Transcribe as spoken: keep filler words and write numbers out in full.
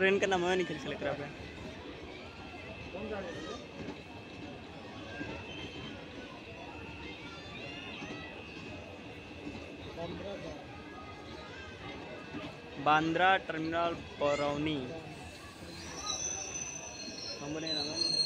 Train का नाम नहीं खेल लग रहा है। बांद्रा टर्मिनल बरौनी।